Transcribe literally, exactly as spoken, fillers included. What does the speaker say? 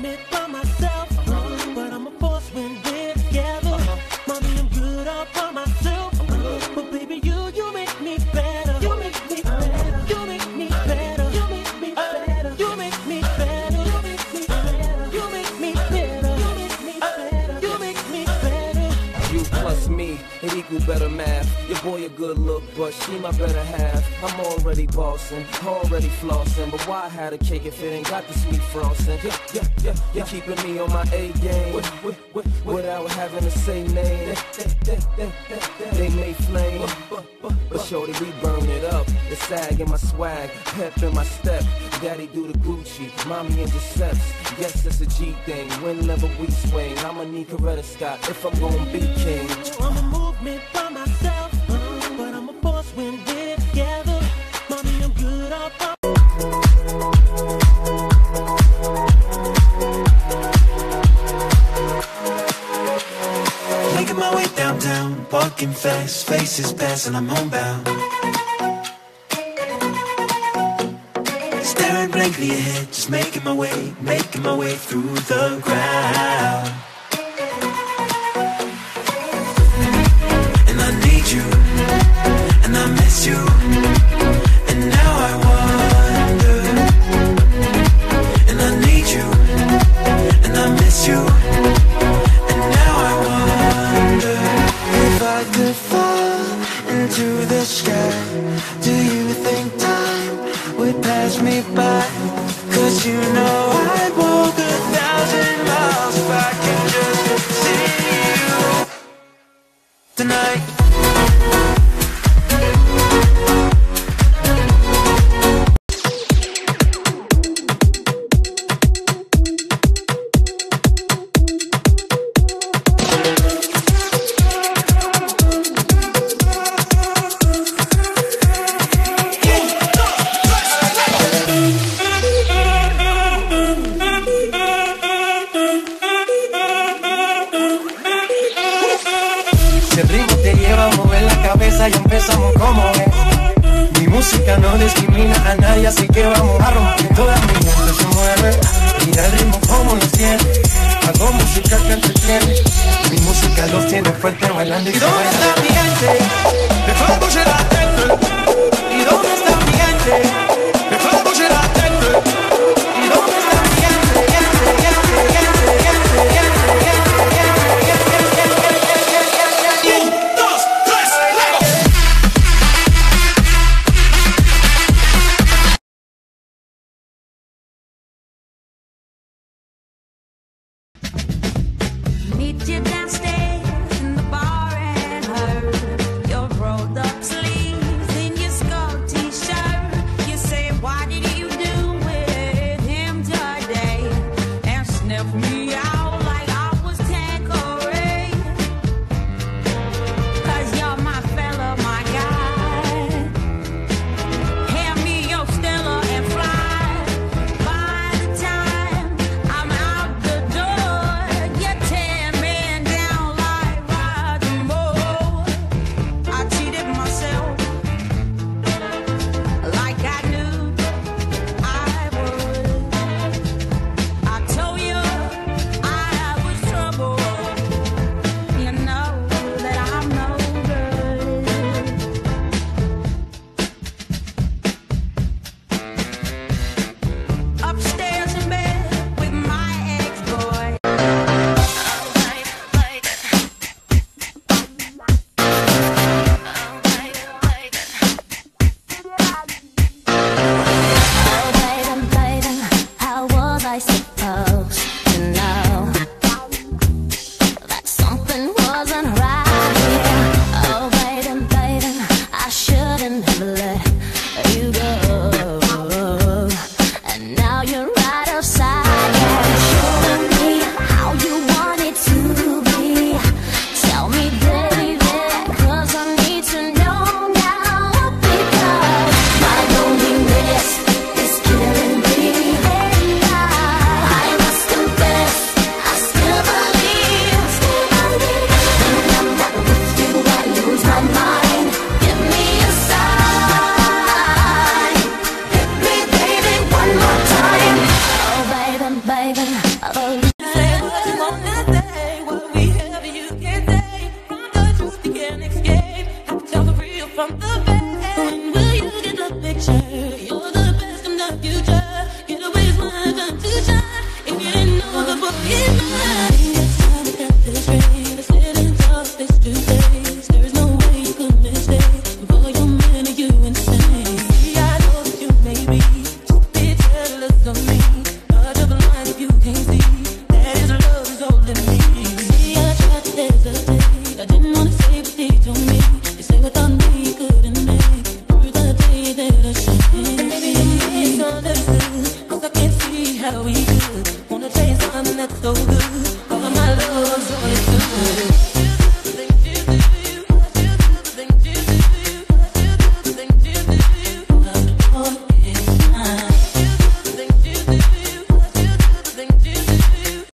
movement by myself, uh-huh. but I'm a force when we're together. Uh-huh. Mommy, I'm good all by myself, uh-huh. but baby, you, you make me better. You make me better. You make me better. You make me better. You make me better. You make me better. You make me better. You make me better. You make me better. You plus me, it equal better math. Your boy a good look, but she my better half. I'm already bossing, already flossing, but why have a cake if it ain't got the sweet frosting? Yeah, yeah, yeah, you're keeping me on my A game with, with, with, without having to say name. They may flame, but shorty, we burn it up. The sag in my swag, pep in my step. Daddy do the Gucci, mommy in Giuseppe's. Yes, it's a G thing. Whenever we swing, I'ma need Coretta Scott if I'm gonna be king. I'm a movement by myself, uh, but I'm a force when we're together. Mommy, I'm good all by Making my way downtown, walking fast, faces passing, I'm homebound. Staring blankly ahead, just making my way, making my way through the crowd. And I need you, and I miss you, and now I wonder. And I need you, and I miss you, and now I wonder. If I could fall into the sky, do you think time would pass me by? Cause you know I'd walk a thousand miles if I can just see you tonight. Si el ritmo te lleva a mover la cabeza, ya empezamos como es. Mi música no discrimina a nadie, así que vamos a romper. Toda mi gente se mueve, mira el ritmo como lo tiene. Hago música que entretiene, mi música los tiene fuerte bailando. ¿Y dónde está mi gente? Me fa bouger la tête. ¿Y dónde está mi gente? Me fa bouger la tête. ¿Y dónde está mi gente? Gente, gente, gente, gente, gente, gente, gente. Meet you downstairs in the bar and heard your rolled up sleeves in your skull t-shirt. You say, why did you do with him today? And sniff me out like I was Tanqueray. Cause you're my fella, my guy. Hand me your Stella and fly. By the time I'm out the door, you tear me down like Roger Moore. I cheated myself like I knew I would. I told you I was trouble. You know that I'm no good. Upstairs in bed with my ex-boy. Oh, baby, baby, how was I supposed to know that something wasn't right here? Oh, baby, baby, I shouldn't have let you go. And now you're right outside, yeah, showing me how you want it to be. Tell me, baby, 'cause I need to know now, because my loneliness is killing me. I must confess, I still believe, still believe. When I'm not with you, I lose my mind. Give me a sign. Hit me, baby, one more time. Oh, baby, baby, Oh, Say what you wanna say, what we have you can't say. From the truth you can't escape. Have to tell the real from the fake. When will you get the picture? You're the best in the future. Get away is my time to shine. If you didn't know the book is mine. It's time to cut this rain. Let's sit and talk face to face. There's no way you could mistake. For your man, are you insane? See, I know that you may be stupid, jealous of me. But you're blind if you can't see that his love is holding me. See, I tried to hesitate. I didn't wanna say what they told me. They say without me you couldn't make through the day that I shine. And maybe you misunderstood, 'cause I can't see how we could. Wanna tell you something that's so good.